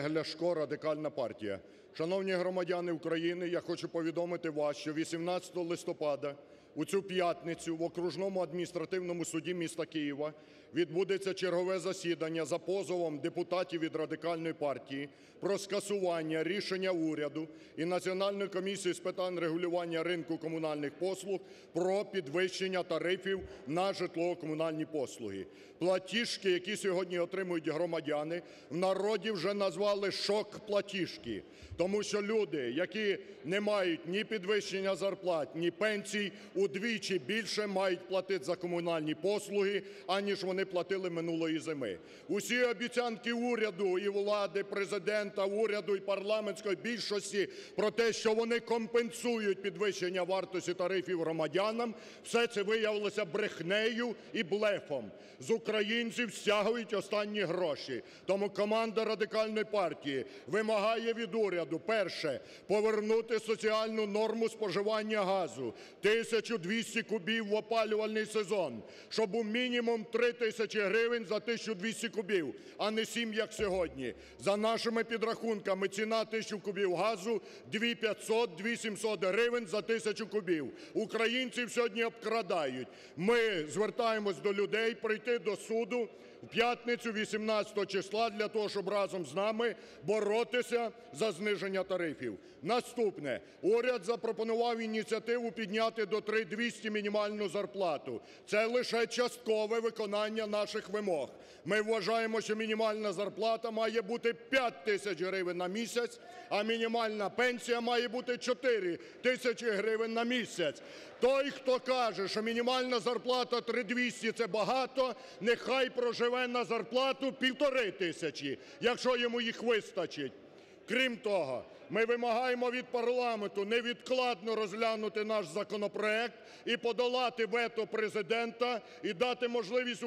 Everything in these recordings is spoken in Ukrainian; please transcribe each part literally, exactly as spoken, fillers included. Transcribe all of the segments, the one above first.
Олег Ляшко, Радикальна партія. Шановні громадяни України, я хочу повідомити вас, що вісімнадцятого листопада у цю п'ятницю в Окружному адміністративному суді міста Києва відбудеться чергове засідання за позовом депутатів від Радикальної партії про скасування рішення уряду і Національної комісії з питань регулювання ринку комунальних послуг про підвищення тарифів на житлово-комунальні послуги. Платіжки, які сьогодні отримують громадяни, в народі вже назвали шок-платіжки, тому що люди, які не мають ні підвищення зарплат, ні пенсій, удвічі більше мають платити за комунальні послуги, аніж вони платили минулої зими. Усі обіцянки уряду і влади, Президента, уряду і парламентської більшості про те, що вони компенсують підвищення вартості тарифів громадянам, все це виявилося брехнею і блефом. З українців стягують останні гроші. Тому команда Радикальної партії вимагає від уряду: перше – повернути соціальну норму споживання газу – тисячу двісті кубів в опалювальний сезон, щоб був мінімум три тисячі гривень за тисячу двісті кубів, а не сім, як сьогодні. За нашими підрахунками, ціна тисячі кубів газу – дві тисячі п'ятсот - дві тисячі сімсот гривень за тисячу кубів. Українців сьогодні обкрадають. Ми звертаємось до людей прийти до суду в п'ятницю вісімнадцятого числа для того, щоб разом з нами боротися за зниження тарифів. Наступне. Уряд запропонував ініціативу підняти до три тисячі двісті мінімальну зарплату. Це лише часткове виконання наших вимог. Ми вважаємо, що мінімальна зарплата має бути п'ять тисяч гривень на місяць, а мінімальна пенсія має бути чотири тисячі гривень на місяць. Той, хто каже, що мінімальна зарплата три тисячі двісті – це багато, нехай проживе на зарплату півтори тисячі, якщо йому їх вистачить. Крім того, ми вимагаємо від парламенту невідкладно розглянути наш законопроект і подолати вето Президента, і дати можливість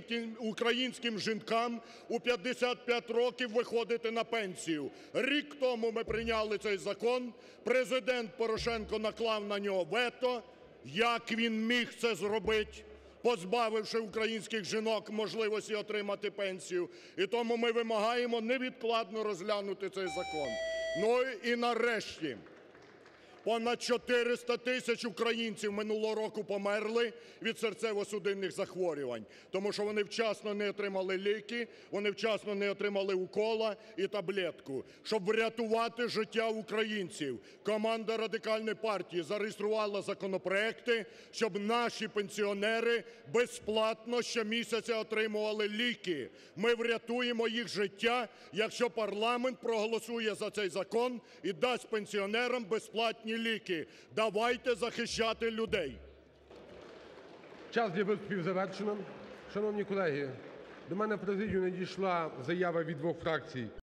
українським жінкам у п'ятдесят п'ять років виходити на пенсію. Рік тому ми прийняли цей закон, Президент Порошенко наклав на нього вето. Як він міг це зробити, позбавивши українських жінок можливості отримати пенсію? І тому ми вимагаємо невідкладно розглянути цей закон. Ну і нарешті, понад чотириста тисяч українців минулого року померли від серцево-судинних захворювань, тому що вони вчасно не отримали ліки, вони вчасно не отримали укола і таблетку. Щоб врятувати життя українців, команда Радикальної партії зареєструвала законопроекти, щоб наші пенсіонери безплатно щомісяця отримували ліки. Ми врятуємо їх життя, якщо парламент проголосує за цей закон і дасть пенсіонерам безплатні ліки. Давайте захищати людей. Час для виступів завершено. Шановні колеги, до мене в президію надійшла заява від двох фракцій